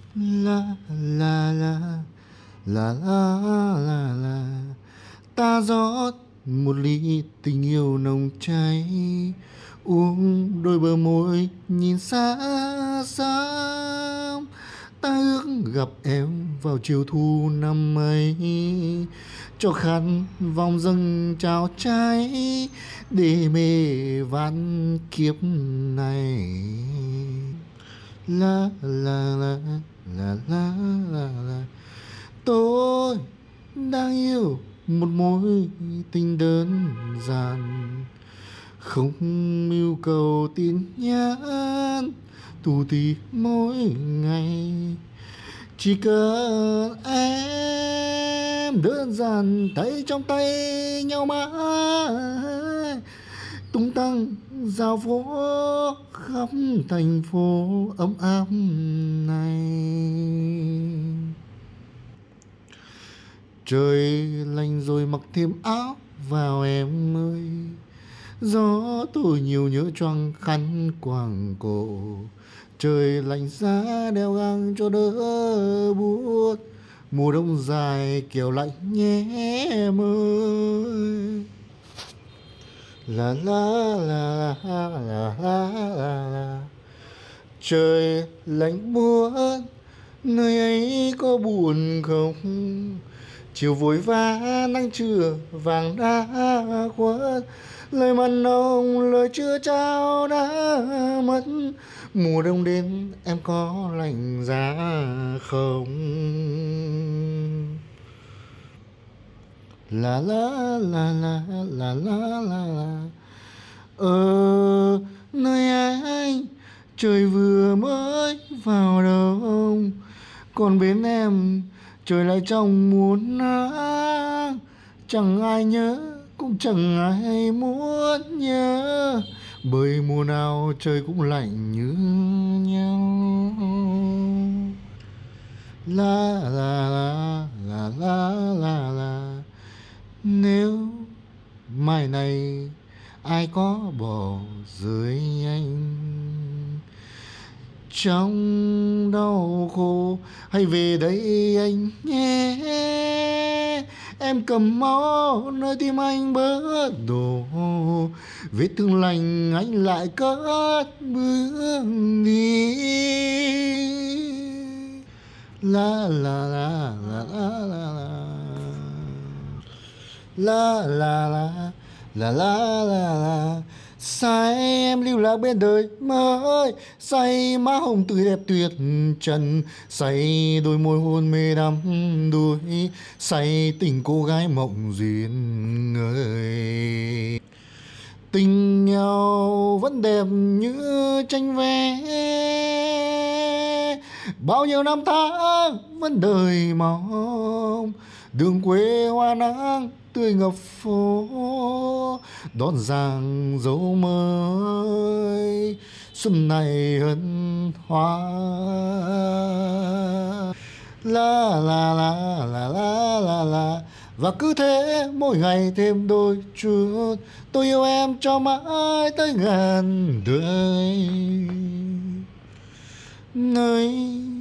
La la la la la la la. Ta rót một ly tình yêu nồng cháy, uống đôi bờ môi nhìn xa xăm. Ta ước gặp em vào chiều thu năm ấy, cho khăn vòng dâng trao trái để mê vạn kiếp này. La la la la la la la. Tôi đang yêu một mối tình đơn giản, không yêu cầu tin nhắn tù tì mỗi ngày. Chỉ cần em đơn giản tay trong tay nhau mãi, tung tăng dạo phố khắp thành phố ấm áp này. Trời lạnh rồi mặc thêm áo vào em ơi, gió thổi nhiều nhớ choàng khăn quàng cổ. Trời lạnh giá đeo găng cho đỡ buốt, mùa đông dài kiểu lạnh nhé em ơi. La la la la la la la. Trời lạnh buốt, nơi ấy có buồn không? Chiều vội vã nắng trưa vàng đã khuất, lời mặn nồng lời chưa trao đã mất. Mùa đông đến em có lạnh giá không? La la la la la la la la. Ở nơi anh trời vừa mới vào đông, còn bên em trời lại trong muôn nắng. Chẳng ai nhớ cũng chẳng ai muốn nhớ, bởi mùa nào trời cũng lạnh như nhau. La la la la la la la. Nếu mai này ai có bỏ rơi anh trong đau khổ, hãy về đây anh nhé. Em cầm máu nơi tim anh bớt đổ, vết thương lành anh lại cất bước đi. La la la la la la la. La la la la la la la. Sai em lưu lạc bên đời mới, say má hồng tươi đẹp tuyệt trần, say đôi môi hôn mê đắm đuối, say tình cô gái mộng duyên người. Tình nhau vẫn đẹp như tranh vẽ, bao nhiêu năm tháng vẫn đời mong. Đường quê hoa nắng tươi ngập phố, đón giang dấu mới xuân này hân hoan. La la la la la la la. Và cứ thế mỗi ngày thêm đôi chút, tôi yêu em cho mãi tới ngàn đời. Nơi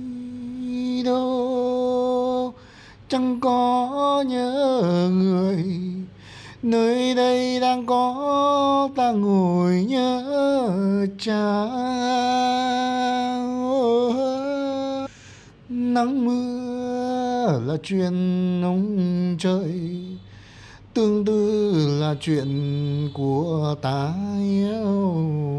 đâu chẳng có nhớ người, nơi đây đang có ta ngồi nhớ chàng. Nắng mưa là chuyện ông trời, tương tư là chuyện của ta yêu